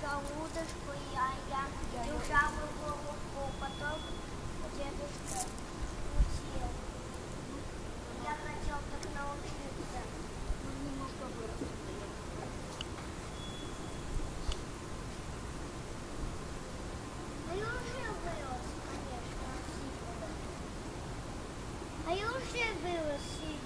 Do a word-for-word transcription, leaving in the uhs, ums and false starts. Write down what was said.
за удочку, я, я держала голову, потом дедушка учил. Я хотел так научиться. Ну, немножко вырастет, да я. А я уже вырос, конечно, сильно. А я уже вырос сильно.